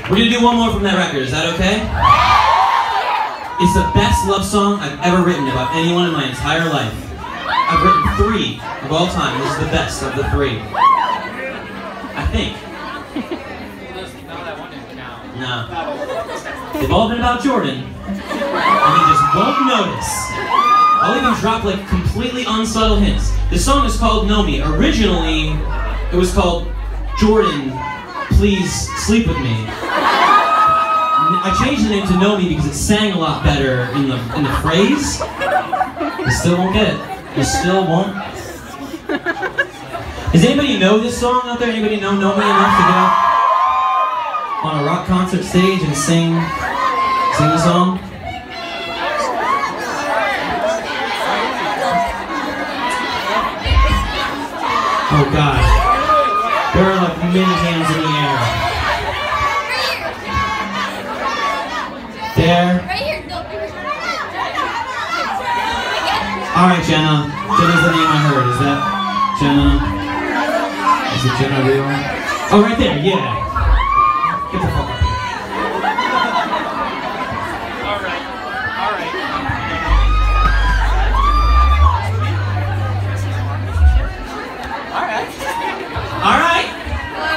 We're gonna do one more from that record, is that okay? It's the best love song I've ever written about anyone in my entire life. I've written 3 of all time. This is the best of the 3. I think. No. They've all been about Jordan, and he just won't notice. I'll even drop like completely unsubtle hints. The song is called Know Me. Originally, it was called Jordan, Please Sleep With Me. I changed the name to Know Me because it sang a lot better in the phrase. You still won't get it. You still won't. Does anybody know this song out there? Anybody know Me enough to get up on a rock concert stage and sing the song? Oh God. There are like many hands in the air. There. Alright, Jenna. Jenna's the name I heard. Is that Jenna? Is it Jenna real? Oh, right there, yeah. Get the fuck up here. Alright. Hello,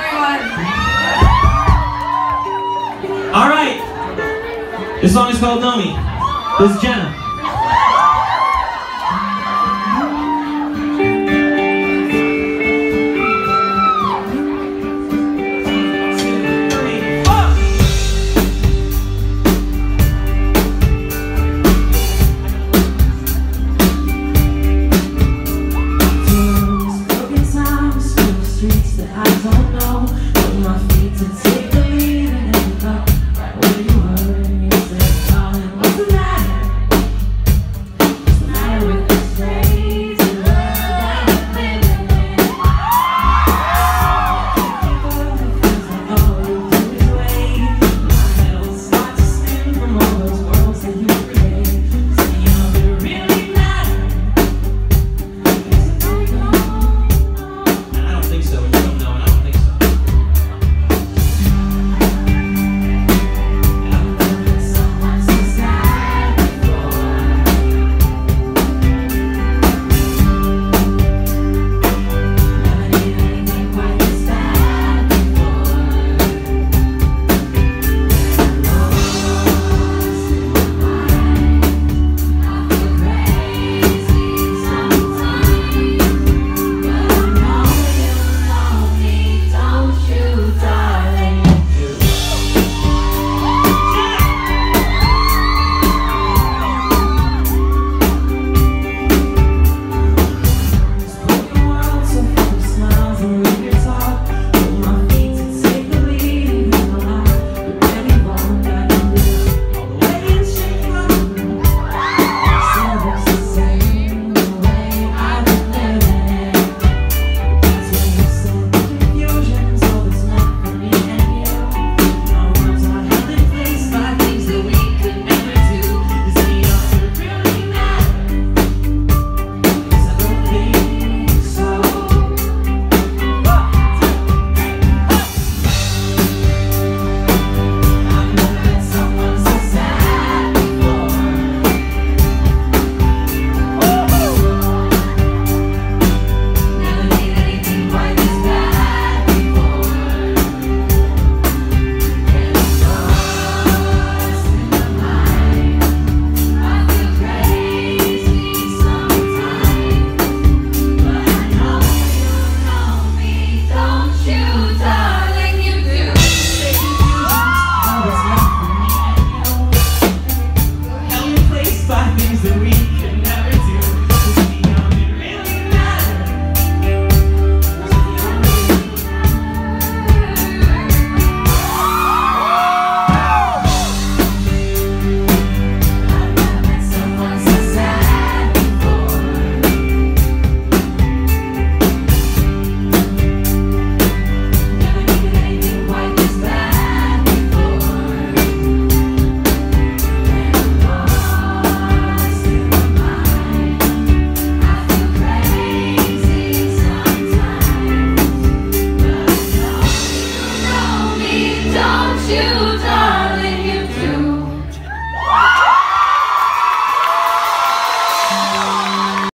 everyone. Alright. This song is called Know Me. This is Jenna. you die.